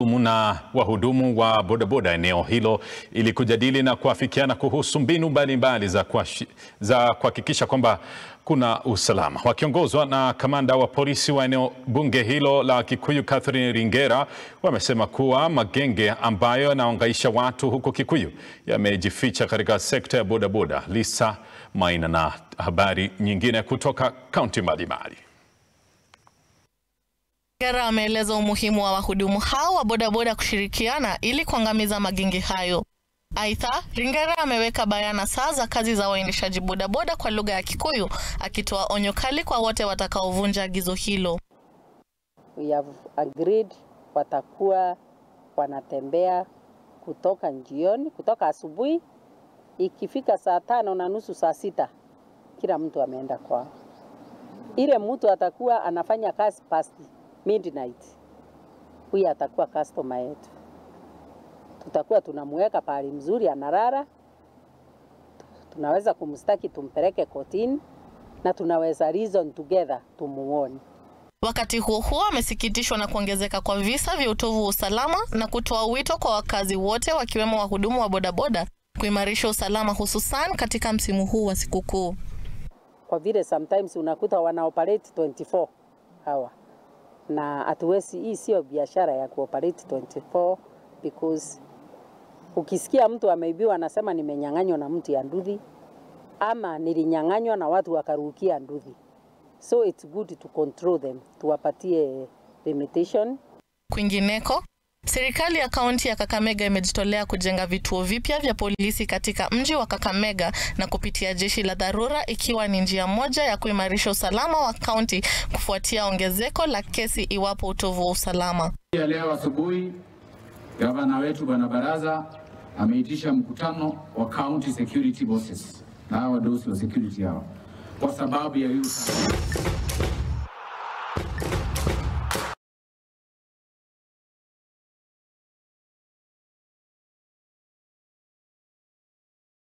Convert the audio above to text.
na wahudumu wa bodaboda eneo hilo ili kujadili na kuafikiana kuhusu mbinu mbalimbali za kuhakikisha kwamba kuna usalama. Wakiongozwa na kamanda wa polisi wa eneo bunge hilo la Kikuyu Catherine Ringera, wamesema kuwa magenge ambayo yanahangaisha watu huko Kikuyu yamejificha katika sekta ya bodaboda. Lisa Maina na habari nyingine kutoka kaunti mbalimbali. Ringera ameeleza umuhimu wa wahudumu hao wa bodaboda kushirikiana ili kuangamiza magenge hayo. Aidha, Ringera ameweka bayana saa za kazi za waendeshaji bodaboda kwa lugha ya Kikuyu, akitoa onyo kali kwa wote watakaovunja agizo hilo. We have agreed watakuwa wanatembea kutoka jioni, kutoka asubuhi, ikifika saa 5:30 saa 6 kila mtu ameenda kwao. Ile mtu atakuwa anafanya kazi past midnight, huyu atakuwa customer yetu. Tutakuwa tunamweka pahali mzuri analala, tunaweza kumstaki tumpeleke kotini, na tunaweza reason together tumuone. Wakati huo amesikitishwa na kuongezeka kwa visa vya utovu wa usalama na kutoa wito kwa wakazi wote wakiwemo wahudumu wa bodaboda kuimarisha usalama, hususan katika msimu huu wa sikukuu. Kwa vile sometimes unakuta wana operate 24 hour, na hatuwezi, hii sio biashara ya kuoperate 24, because ukisikia mtu ameibiwa anasema nimenyang'anywa na mtu ya nduthi, ama nilinyang'anywa na watu wakarukia nduthi. So it's good to control them, tuwapatie limitation. Kwingineko, serikali ya kaunti ya Kakakmega imejitolea kujenga vituo vipya vya polisi katika mji wa Kakakmega na kupitia jeshi la dharura, ikiwa ni njia moja ya kuimarisha usalama wa kaunti kufuatia ongezeko la kesi iwapo utovu wa usalama. Leo asubuhi gavana wetu Bwana Baraza ameitisha mkutano wa county security bosses na wadosi wa security hao kwa sababu ya hiyo.